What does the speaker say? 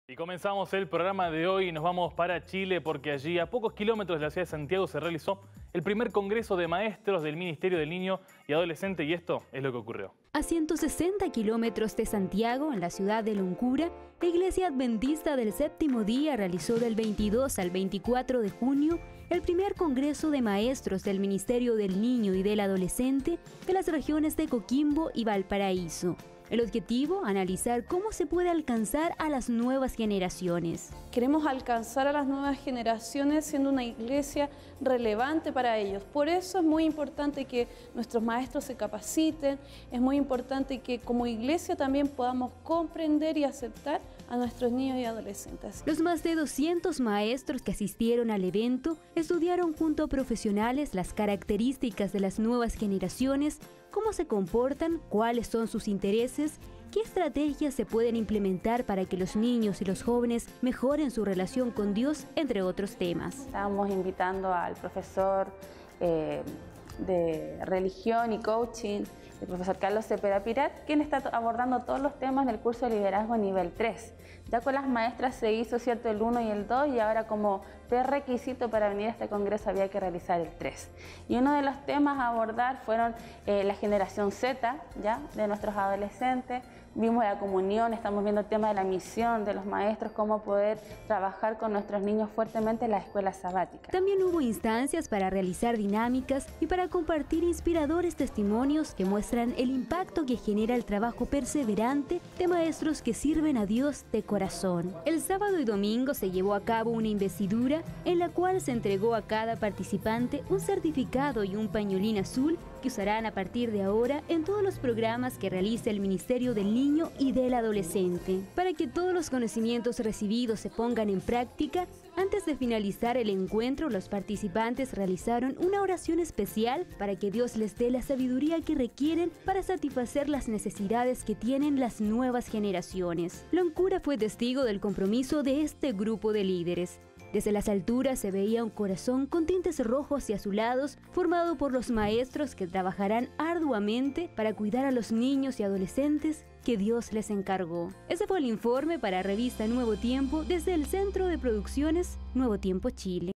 Y comenzamos el programa de hoy y nos vamos para Chile porque allí, a pocos kilómetros de la ciudad de Santiago, se realizó el primer Congreso de Maestros del Ministerio del Niño y Adolescente, y esto es lo que ocurrió. A 160 kilómetros de Santiago, en la ciudad de Loncura, la Iglesia Adventista del Séptimo Día realizó del 22 al 24 de junio el primer Congreso de Maestros del Ministerio del Niño y del Adolescente de las regiones de Coquimbo y Valparaíso. El objetivo, analizar cómo se puede alcanzar a las nuevas generaciones. Queremos alcanzar a las nuevas generaciones siendo una iglesia relevante para ellos. Por eso es muy importante que nuestros maestros se capaciten, es muy importante que como iglesia también podamos comprender y aceptar a nuestros niños y adolescentes. Los más de 200 maestros que asistieron al evento estudiaron junto a profesionales las características de las nuevas generaciones, cómo se comportan, cuáles son sus intereses, qué estrategias se pueden implementar para que los niños y los jóvenes mejoren su relación con Dios, entre otros temas. Estábamos invitando al profesor de religión y coaching, el profesor Carlos Cepeda Pirat, quien está abordando todos los temas del curso de liderazgo nivel 3. Ya con las maestras se hizo, ¿cierto?, el 1 y el 2, y ahora como prerequisito para venir a este congreso había que realizar el 3. Y uno de los temas a abordar fueron la generación Z, ¿ya?, de nuestros adolescentes. Vimos la comunión, estamos viendo el tema de la misión de los maestros, cómo poder trabajar con nuestros niños fuertemente en la escuela sabática. También hubo instancias para realizar dinámicas y para compartir inspiradores testimonios que muestran el impacto que genera el trabajo perseverante de maestros que sirven a Dios de corazón. El sábado y domingo se llevó a cabo una investidura en la cual se entregó a cada participante un certificado y un pañolín azul que usarán a partir de ahora en todos los programas que realiza el Ministerio del Niño y del Adolescente. Para que todos los conocimientos recibidos se pongan en práctica, antes de finalizar el encuentro, los participantes realizaron una oración especial para que Dios les dé la sabiduría que requieren para satisfacer las necesidades que tienen las nuevas generaciones. Loncura fue testigo del compromiso de este grupo de líderes. Desde las alturas se veía un corazón con tintes rojos y azulados formado por los maestros que trabajarán arduamente para cuidar a los niños y adolescentes que Dios les encargó. Ese fue el informe para Revista Nuevo Tiempo desde el Centro de Producciones Nuevo Tiempo Chile.